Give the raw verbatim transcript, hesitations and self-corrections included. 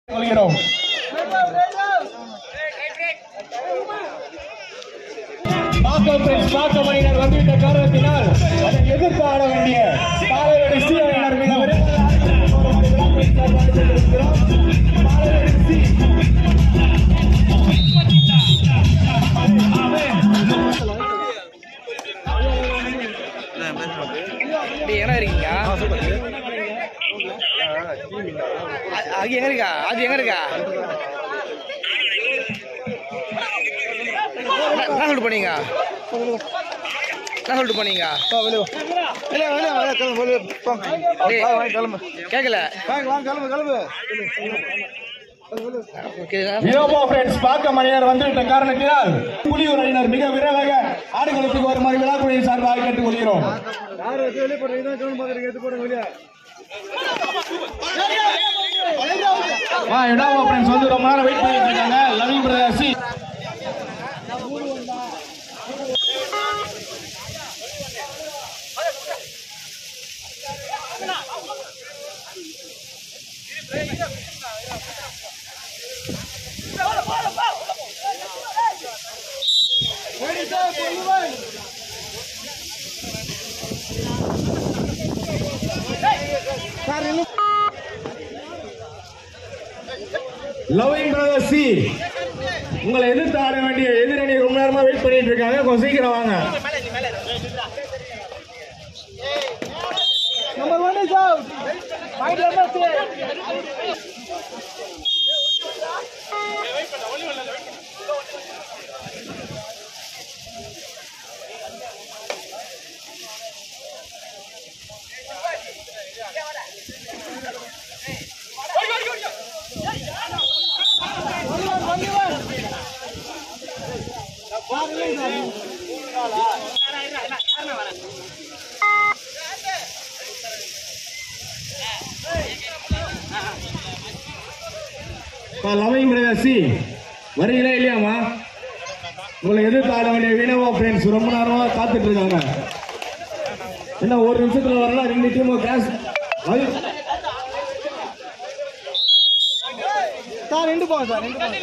கொள்கிறோம். மணியினர் வந்துவிட்ட காரணத்தினால் அதை எதிர்த்து ஆட வேண்டிய பாலவடி சி அணியினர் மிக எங்க இருக்கீங்க? அது எங்க இருக்கா? அது எங்க இருக்கா? என்ன சொல்லிட்டு போனீங்க? என்ன சொல்லிட்டு போனீங்க? கேட்கல. மணியினர் வந்துவிட்ட காரணத்தினால் புலியூர் அணியினர் மிக விரைவாக ஆடுகளத்துக்கு வருமாறு விழாக்குழுவின் சார்பாக கேட்டுக் கொள்கிறோம். வந்து ரொம்ப நேரம் வெயிட் பண்ணிட்டு இருக்காங்க. Loving brothers loving brothers C உங்களை எதிர்த்து ஆட வேண்டிய எதிரணி ரொம்ப நேரமா வெயிட் பண்ணிட்டு இருக்காங்க. கொஞ்சம் சீக்கிரம் வாங்க. Number one is out. Point number three. Loving brothers C வரீங்களா இல்லையாமா? உங்களை எதிர்த்து ஆட வேண்டிய வீணவா ஃப்ரெண்ட்ஸ் ரொம்ப நேரமா காத்துட்டு இருக்காங்க. என்ன ஒரு நிமிஷத்துல வரலாம். ரெண்டு டீமும் கிளாஸ் சார் ரெண்டு போங்க சார் ரெண்டு போங்க.